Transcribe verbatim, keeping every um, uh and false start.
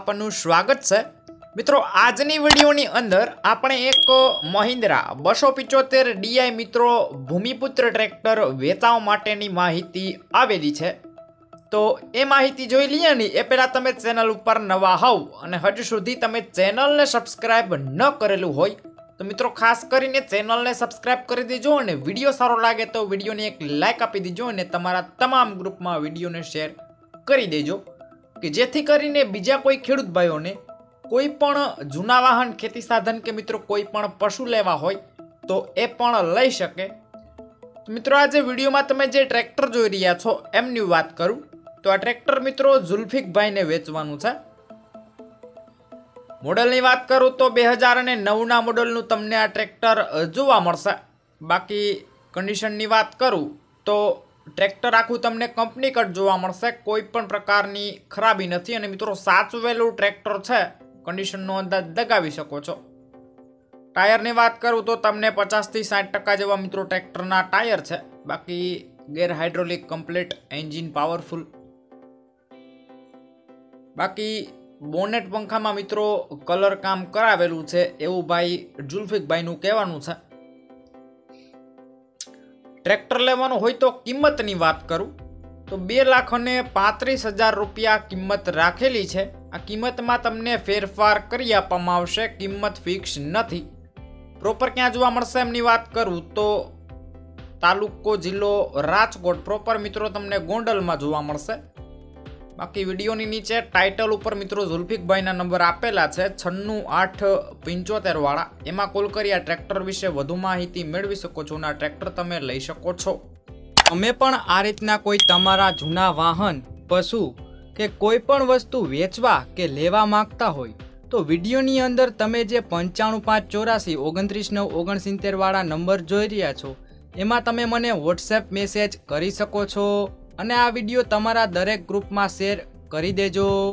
આપનું સ્વાગત છે। મિત્રો આજની વિડીયોની અંદર આપણે એક મહિન્દ્રા બસો પિચોતેર ડીઆઈ મિત્રો ભૂમિપુત્ર ટ્રેક્ટર વેચાવા માટેની માહિતી આવેલી છે। તો એ માહિતી જોઈ લઈએ ને એ પહેલા તમે ચેનલ ઉપર નવા હોવ અને હજુ સુધી તમે ચેનલને સબસ્ક્રાઇબ ન કરેલું હોય તો મિત્રો ખાસ કરીને ચેનલને સબસ્ક્રાઇબ કરી દેજો અને વિડીયો સારો લાગે તો વિડીયોને એક લાઇક આપી દેજો અને તમારા તમામ ગ્રુપમાં વિડીયોને શેર કરી દેજો કે જેથી કરીને બીજા કોઈ ખેડૂત ભાઈઓને કોઈ પણ જૂના વાહન ખેતી સાધન કે મિત્રો કોઈ પણ પશુ લેવા હોય તો એ પણ લઈ શકે। મિત્રો આજે વિડીયોમાં તમે જે ટ્રેક્ટર જોઈ રહ્યા છો એમની વાત કરું તો આ ટ્રેક્ટર મિત્રો ઝુલ્ફિકભાઈને વેચવાનું છે। મોડલની વાત કરું તો બે હજાર નવના મોડલનું તમને આ ટ્રેક્ટર જોવા મળશે। બાકી કન્ડિશનની વાત કરું તો ટ્રેક્ટર આખું તમને કંપની કટ જોવા મળશે, કોઈ પણ પ્રકારની ખરાબી નથી અને મિત્રો સાચવેલું ટ્રેક્ટર છે, કન્ડિશનનો અંદાજ લગાવી શકો છો। ટાયરની વાત કરું તો તમને પચાસથી સાઠ ટકા જેવા મિત્રો ટ્રેક્ટરના ટાયર છે। બાકી gear hydraulic complete, engine powerful. બાકી બોનેટ પંખામાં મિત્રો કલર કામ કરાવેલું છે એવું ભાઈ ઝુલ્ફિકભાઈનું કહેવાનું છે। ટ્રેક્ટર લેવાનું હોય તો કિંમતની વાત કરું તો બે લાખ અને પાંત્રીસ હજાર રૂપિયા કિંમત રાખેલી છે। આ કિંમતમાં તમને ફેરફાર કરી આપવામાં આવશે, કિંમત ફિક્સ નથી। પ્રોપર ક્યાં જોવા મળશે એમની વાત કરું તો તાલુકો જિલ્લો રાજકોટ, પ્રોપર મિત્રો તમને ગોંડલમાં જોવા મળશે। બાકી વિડીયોની નીચે ટાઇટલ ઉપર મિત્રો ઝુલ્ફિકભાઈના નંબર આપેલા છે છન્નું આઠ પંચોતેર વાળા, એમાં કોલ કરી આ ટ્રેક્ટર વિશે વધુ માહિતી મેળવી શકો છો અને આ ટ્રેક્ટર તમે લઈ શકો છો। તમે પણ આ રીતના કોઈ તમારા જૂના વાહન, પશુ કે કોઈ પણ વસ્તુ વેચવા કે લેવા માંગતા હોય તો વિડીયોની અંદર તમે જે પંચાણું પાંચ ચોરાસી ઓગણત્રીસ નવ ઓગણસિત્તેર વાળા નંબર જોઈ રહ્યા છો એમાં તમે મને વોટ્સએપ મેસેજ કરી શકો છો અને આ વિડીયો તમારા દરેક ગ્રુપમાં શેર કરી દેજો।